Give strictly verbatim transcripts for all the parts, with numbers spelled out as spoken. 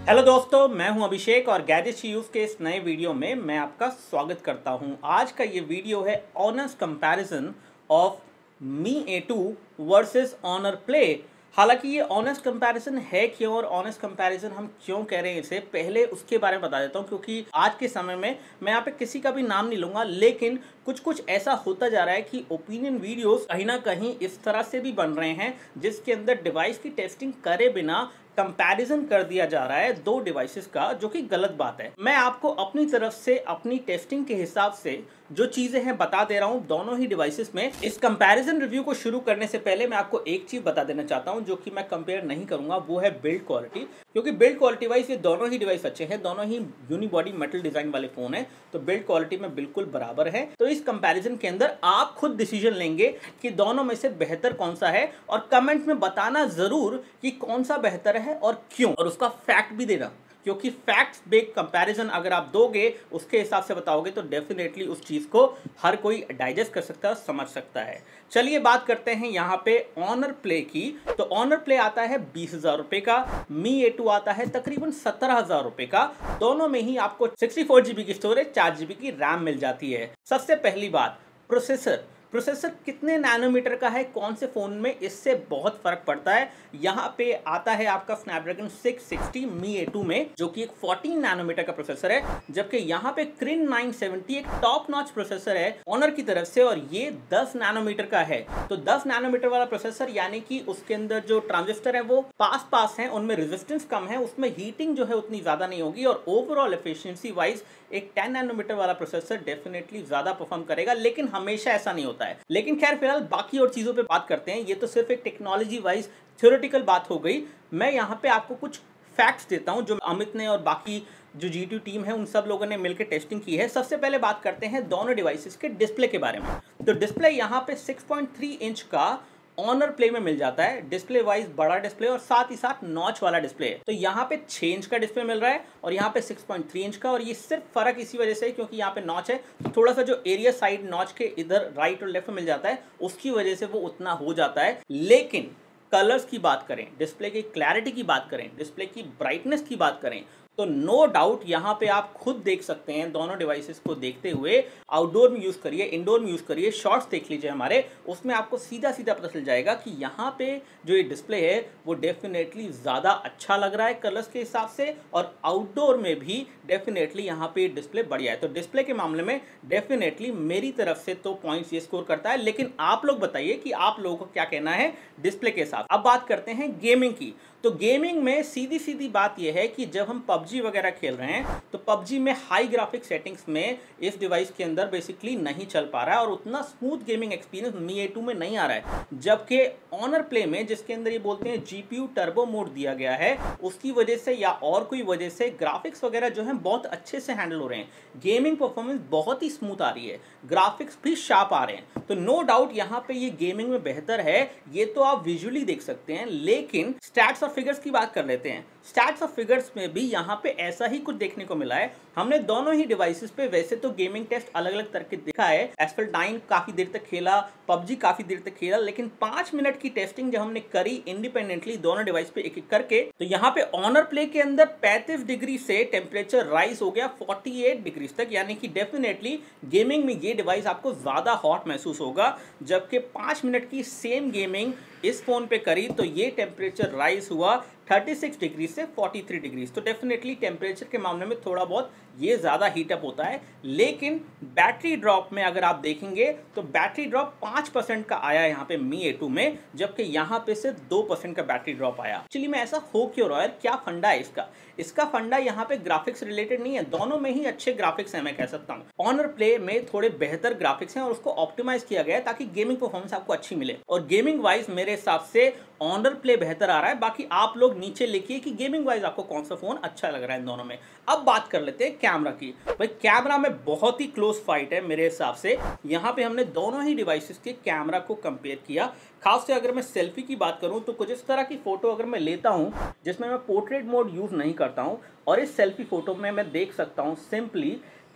Hello दोस्तों, मैं हूं अभिषेक और गैजेट्स यूज के इस नए वीडियो में मैं आपका स्वागत करता हूं। आज का ये वीडियो है Honor's comparison of Mi A two versus Honor Play. हालांकि ये ऑनेस्ट कंपैरिजन है क्यों और ऑनेस्ट कंपैरिजन हम क्यों कह रहे हैं इसे, पहले उसके बारे में बता देता हूं, क्योंकि आज के समय में मैं यहाँ पे किसी का भी नाम नहीं लूंगा, लेकिन कुछ कुछ ऐसा होता जा रहा है कि ओपिनियन वीडियोस कहीं ना कहीं इस तरह से भी बन रहे हैं जिसके अंदर डिवाइस की टेस्टिंग करे बिना कंपैरिजन कर दिया जा रहा है दो डिवाइसेस का, जो कि गलत बात है। मैं आपको अपनी तरफ से अपनी टेस्टिंग के हिसाब से जो चीजें हैं बता दे रहा हूं दोनों ही डिवाइसेस में। इस कंपैरिजन रिव्यू को शुरू करने से पहले मैं आपको एक चीज बता देना चाहता हूं जो कि मैं कंपेयर नहीं करूंगा, वो है बिल्ड क्वालिटी। क्योंकि बिल्ड क्वालिटी वाइज ये दोनों ही डिवाइस अच्छे हैं, दोनों ही यूनिबॉडी मेटल डिजाइन वाले फोन है, तो बिल्ड क्वालिटी में बिल्कुल बराबर है। तो इस कंपैरिजन के अंदर आप खुद डिसीजन लेंगे कि दोनों में से बेहतर कौन सा है, और कमेंट में बताना जरूर कि कौन सा बेहतर है और क्यों, और उसका फैक्ट भी देना, क्योंकि फैक्ट्स बेस्ड कंपैरिजन अगर आप दोगे उसके हिसाब से बताओगे तो डेफिनेटली उस चीज को हर कोई डाइजेस्ट कर सकता है और समझ सकता है। चलिए बात करते हैं यहाँ पे ऑनर प्ले की। तो ऑनर प्ले आता है बीस हजार रुपए का, मी ए टू आता है तकरीबन सत्रह हजार रुपए का। दोनों में ही आपको सिक्सटी फोर जीबी की स्टोरेज, चार जीबी की रैम मिल जाती है। सबसे पहली बात, प्रोसेसर प्रोसेसर कितने नैनोमीटर का है कौन से फोन में, इससे बहुत फर्क पड़ता है। यहाँ पे आता है आपका Snapdragon six sixty Mi A two में, जो कि एक फोर्टीन नैनोमीटर का प्रोसेसर है, जबकि यहाँ पे क्रिन नाइन सेवेंटी एक टॉप नॉच प्रोसेसर है ऑनर की तरफ से, और ये टेन नैनोमीटर का है। तो टेन नैनोमीटर वाला प्रोसेसर यानी कि उसके अंदर जो ट्रांजिस्टर है वो पास पास है, उनमें रेजिस्टेंस कम है, उसमें हीटिंग जो है उतनी ज्यादा नहीं होगी, और ओवरऑल एफिशिएंसी वाइज एक टेन नैनोमीटर वाला प्रोसेसर डेफिनेटली ज्यादा परफॉर्म करेगा, लेकिन हमेशा ऐसा नहीं होता है। लेकिन खैर फिलहाल बाकी और चीजों पे बात करते हैं। ये तो सिर्फ एक टेक्नोलॉजी वाइज थ्योरेटिकल बात हो गई। मैं यहाँ पे आपको कुछ फैक्ट्स देता हूँ जो अमित ने और बाकी जो जी टी टीम है उन सब लोगों ने मिलकर टेस्टिंग की है। सबसे पहले बात करते हैं दोनों डिवाइसेस के डिस्प्ले के बारे में। तो डिस्प्ले यहाँ पे सिक्स पॉइंट थ्री इंच का ऑनर प्ले में मिल जाता है, डिस्प्ले वाइज बड़ा डिस्प्ले और साथ ही साथ नॉच वाला डिस्प्ले है। तो यहाँ पे छह इंच का डिस्प्ले मिल रहा है और यहाँ पे सिक्स पॉइंट थ्री इंच का, और ये सिर्फ फर्क इसी वजह से है क्योंकि यहाँ पे नॉच है, तो थोड़ा सा जो एरिया साइड नॉच के इधर राइट और लेफ्ट में मिल जाता है उसकी वजह से वो उतना हो जाता है। लेकिन कलर्स की बात करें, डिस्प्ले की क्लैरिटी की बात करें, डिस्प्ले की ब्राइटनेस की बात करें, तो नो डाउट यहाँ पे आप खुद देख सकते हैं। दोनों डिवाइसेस को देखते हुए आउटडोर में यूज करिए, इंडोर में यूज करिए, शॉर्ट्स देख लीजिए हमारे, उसमें आपको सीधा सीधा पता चल जाएगा कि यहाँ पे जो ये डिस्प्ले है वो डेफिनेटली ज्यादा अच्छा लग रहा है कलर्स के हिसाब से, और आउटडोर में भी डेफिनेटली यहाँ पे डिस्प्ले बढ़िया है। तो डिस्प्ले के मामले में डेफिनेटली मेरी तरफ से तो पॉइंट्स ये स्कोर करता है, लेकिन आप लोग बताइए कि आप लोगों को क्या कहना है डिस्प्ले के साथ। अब बात करते हैं गेमिंग की। तो गेमिंग में सीधी सीधी बात यह है कि जब हम पबजी वगैरह खेल रहे हैं तो पबजी में हाई ग्राफिक सेटिंग्स में इस डिवाइस के अंदर बेसिकली नहीं चल पा रहा है, और उतना smooth gaming experience Mi A two में नहीं आ रहा है। जबकि ऑनर प्ले में, जिसके अंदर ये बोलते हैं जीपीयू टर्बो मोड दिया गया है, उसकी वजह से या और कोई वजह से ग्राफिक्स वगैरह जो है बहुत अच्छे से हैंडल हो रहे हैं, गेमिंग परफॉर्मेंस बहुत ही स्मूथ आ रही है, ग्राफिक्स भी शार्प आ रहे हैं। तो नो डाउट यहाँ पे ये गेमिंग में बेहतर है, ये तो आप विजुअली देख सकते हैं। लेकिन स्टैट्स और फिगर्स की बात कर लेते हैं। स्टैट्स और फिगर्स में भी यहाँ पे ऐसा ही कुछ देखने को मिला है। हमने दोनों ही डिवाइसेस पे वैसे तो गेमिंग टेस्ट अलग अलग तरह के देखा है, एसफेल्ट नाइन काफी देर तक खेला, पबजी काफी देर तक खेला, लेकिन पांच मिनट की टेस्टिंग जब हमने करी इंडिपेंडेंटली दोनों डिवाइस पे एक एक करके, तो यहाँ पे ऑनर प्ले के अंदर पैंतीस डिग्री से टेम्परेचर राइज हो गया अड़तालीस डिग्री तक, यानी कि डेफिनेटली गेमिंग में ये डिवाइस आपको ज्यादा हॉट महसूस होगा। जबकि पांच मिनट की सेम गेमिंग इस फोन पे करी तो ये टेम्परेचर राइज हुआ छत्तीस डिग्री से तैंतालीस डिग्री। तो डेफिनेटली टेम्परेचर के मामले में थोड़ा बहुत ये ज़्यादा हीटअप होता है। लेकिन बैटरी ड्रॉप में अगर आप देखेंगे तो बैटरी ड्रॉप पाँच परसेंट का आया यहाँ पे मी ए टू में, जबकि यहाँ पे सिर्फ दो परसेंट का बैटरी ड्रॉप आया। एक्चुअली में ऐसा हो क्यों रहा है, क्या फंडा है इसका? इसका फंडा यहाँ पे ग्राफिक्स रिलेटेड नहीं है, दोनों में ही अच्छे ग्राफिक्स हैं मैं कह सकता हूँ। ऑनर प्ले में थोड़े बेहतर ग्राफिक्स हैं और उसको ऑप्टिमाइज किया गया है ताकि गेमिंग परफॉर्मेंस आपको अच्छी मिले, और गेमिंग वाइज मेरे हिसाब से ऑनर प्ले बेहतर आ रहा है। बाकी आप लोग नीचे लिखिए कि गेमिंग वाइज आपको कौन सा फोन अच्छा लग रहा है इन दोनों में। अब बात कर लेते हैं कैमरा की। भाई कैमरा में बहुत ही क्लोज फाइट है मेरे हिसाब से। यहाँ पे हमने दोनों ही डिवाइसेस के कैमरा को कंपेयर किया। खास से अगर मैं सेल्फी की बात करूं तो कुछ इस तरह की फोटो अगर मैं लेता हूं जिसमें मैं पोर्ट्रेट मोड यूज नहीं करता हूं, और इस सेल्फी फोटो में मैं देख सकता हूं सिंपली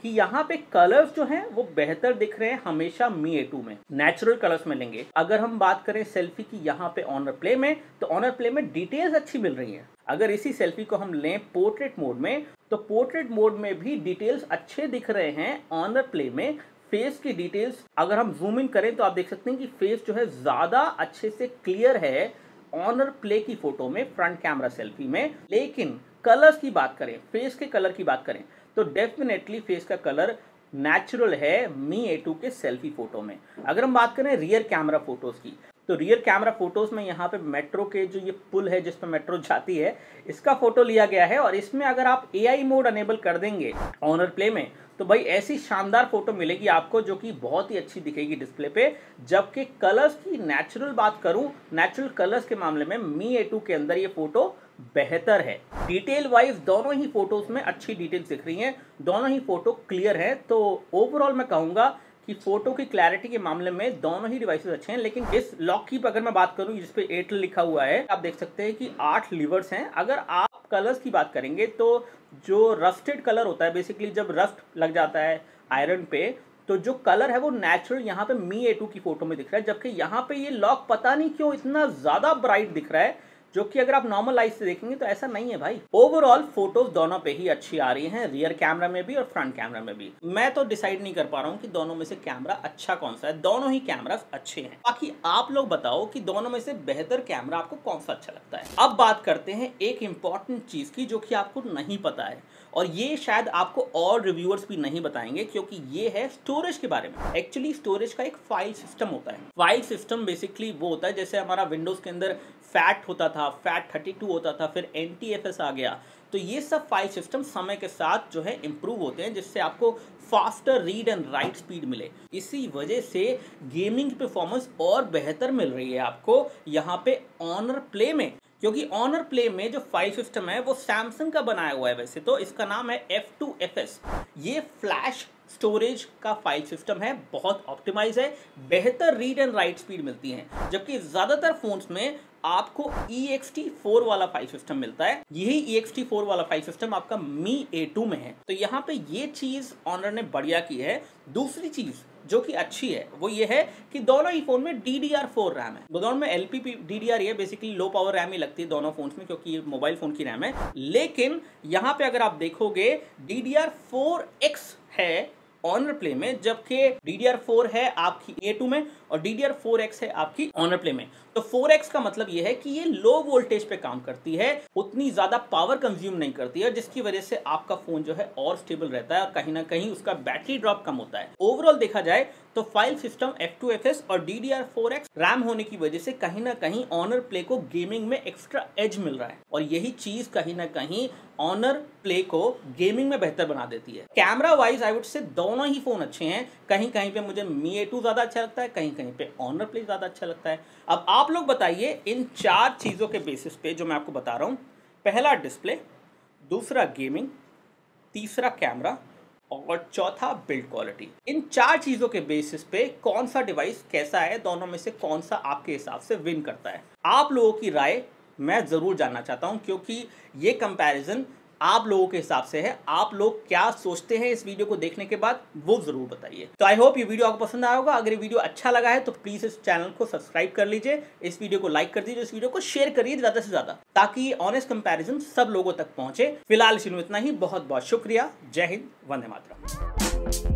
कि यहाँ पे कलर्स जो हैं वो बेहतर दिख रहे हैं हमेशा मी ए टू में, नेचुरल कलर्स में लेंगे। अगर हम बात करें सेल्फी की यहाँ पे ऑनर प्ले में, तो ऑनर प्ले में डिटेल्स अच्छी मिल रही हैं। अगर इसी सेल्फी को हम लें पोर्ट्रेट मोड में, तो पोर्ट्रेट मोड में भी डिटेल्स अच्छे दिख रहे हैं ऑनर प्ले में। फेस की डिटेल्स अगर हम जूम इन करें तो आप देख सकते हैं कि फेस जो है ज्यादा अच्छे से क्लियर है ऑनर प्ले की फोटो में, फ्रंट कैमरा सेल्फी में। लेकिन कलर्स की बात करें, फेस के कलर की बात करें, तो डेफिनेटली फेस का कलर नेचुरल है मी ए टू के सेल्फी फोटो में। अगर हम बात करें रियर कैमरा फोटोज की, तो रियर कैमरा फोटोज में यहाँ पे मेट्रो के जो ये पुल है जिस पर मेट्रो जाती है, इसका फोटो लिया गया है। और इसमें अगर आप ए आई मोड अनेबल कर देंगे ऑनर प्ले में, तो भाई ऐसी शानदार फोटो मिलेगी आपको जो कि बहुत ही अच्छी दिखेगी डिस्प्ले पे। जबकि कलर्स की नेचुरल बात करूं, नेचुरल कलर्स के मामले में मी ए टू के अंदर ये फोटो बेहतर है। डिटेल वाइज दोनों ही फोटोज में अच्छी डिटेल्स दिख रही हैं, दोनों ही फोटो क्लियर है। तो ओवरऑल मैं कहूंगा कि फोटो की क्लैरिटी के मामले में दोनों ही डिवाइसेस अच्छे हैं। लेकिन इस लॉक की अगर मैं बात करूं जिस पे एयरटेल लिखा हुआ है, आप देख सकते हैं कि आठ लीवर्स हैं। अगर आप कलर्स की बात करेंगे तो जो रस्टेड कलर होता है, बेसिकली जब रस्ट लग जाता है आयरन पे, तो जो कलर है वो नेचुरल यहाँ पे मी ए टू की फोटो में दिख रहा है। जबकि यहाँ पे ये लॉक पता नहीं क्यों इतना ज्यादा ब्राइट दिख रहा है, जो कि अगर आप नॉर्मल लाइट से देखेंगे तो ऐसा नहीं है भाई। ओवरऑल फोटोज दोनों पे ही अच्छी आ रही हैं, रियर कैमरा में भी और फ्रंट कैमरा में भी। मैं तो डिसाइड नहीं कर पा रहा हूँ कि दोनों में से कैमरा अच्छा कौन सा है, दोनों ही कैमरास अच्छे हैं। बाकी आप लोग बताओ कि दोनों में से बेहतर कैमरा आपको कौन सा अच्छा लगता है। अब बात करते हैं एक इंपॉर्टेंट चीज की जो कि आपको नहीं पता है, और ये शायद आपको और रिव्यूअर्स भी नहीं बताएंगे, क्योंकि ये है स्टोरेज के बारे में। एक्चुअली स्टोरेज का एक फाइल सिस्टम होता है। फाइल सिस्टम बेसिकली वो होता है जैसे हमारा विंडोज के अंदर फैट होता था, फैट थर्टी टू होता था, फिर एन टी एफ एस आ गया। तो ये सब फाइल सिस्टम समय के साथ जो है इंप्रूव होते हैं, जिससे आपको faster read and write speed मिले। इसी वजह से गेमिंग परफॉर्मेंस और बेहतर मिल रही है आपको यहाँ पे ऑनर प्ले में, क्योंकि ऑनर प्ले में जो फाइल सिस्टम है वो सैमसंग का बनाया हुआ है। वैसे तो इसका नाम है एफ टू एफ एस। ये फ्लैश स्टोरेज का फाइल सिस्टम है, बहुत ऑप्टिमाइज है, बेहतर रीड एंड राइट स्पीड मिलती है। जबकि ज्यादातर फोन्स में आपको ई एक्स टी फोर वाला फाइल सिस्टम मिलता है। यही ई एक्स टी फोर वाला फाइल सिस्टम आपका मी ए टू में है। तो यहाँ पे ये चीज ऑनर ने बढ़िया की है। दूसरी चीज जो कि अच्छी है वो ये है कि दोनों ही फोन में D D R four RAM है। दोनों में L P P D D R है, बेसिकली लो पावर रैम ही लगती है दोनों फोन्स में, क्योंकि ये मोबाइल फोन की रैम है। लेकिन यहाँ पे अगर आप देखोगे D D R four X है ऑनर प्ले में, जबकि डी डी आर फोर है आपकी ए टू में और D D R four X है आपकी ऑनर प्ले में। तो फोर एक्स का मतलब ये है कि ये लो वोल्टेज पे काम करती है, उतनी ज्यादा पावर कंज्यूम नहीं करती है, जिसकी वजह से आपका फोन जो है और स्टेबल रहता है और कहीं ना कहीं उसका बैटरी ड्रॉप कम होता है। ओवरऑल देखा जाए तो file system F two F S और D D R four X RAM होने की वजह से कहीं ना कहीं ऑनर प्ले को गेमिंग में एक्स्ट्रा एज मिल रहा है, और यही चीज कहीं ना कहीं ऑनर प्ले को गेमिंग में बेहतर बना देती है। Camera wise I would say दोनों ही फोन अच्छे हैं। कहीं कहीं पे मुझे मी ए टू ज्यादा अच्छा लगता है, कहीं कहीं पे ऑनर प्ले ज्यादा अच्छा लगता है। अब आप लोग बताइए इन चार चीजों के बेसिस पे जो मैं आपको बता रहा हूं, पहला डिस्प्ले, दूसरा गेमिंग, तीसरा कैमरा और चौथा बिल्ड क्वालिटी। इन चार चीजों के बेसिस पे कौन सा डिवाइस कैसा है, दोनों में से कौन सा आपके हिसाब से विन करता है, आप लोगों की राय मैं जरूर जानना चाहता हूं, क्योंकि ये कंपैरिजन आप लोगों के हिसाब से है। आप लोग क्या सोचते हैं इस वीडियो को देखने के बाद, वो जरूर बताइए। तो आई होप ये वीडियो आपको पसंद आया होगा। अगर ये वीडियो अच्छा लगा है तो प्लीज इस चैनल को सब्सक्राइब कर लीजिए, इस वीडियो को लाइक कर दीजिए, इस वीडियो को शेयर करिए ज्यादा से ज्यादा, ताकि ऑनेस्ट कंपैरिजन सब लोगों तक पहुंचे। फिलहाल इस वीडियो में इतना ही। बहुत बहुत शुक्रिया। जय हिंद, वंदे मातरम।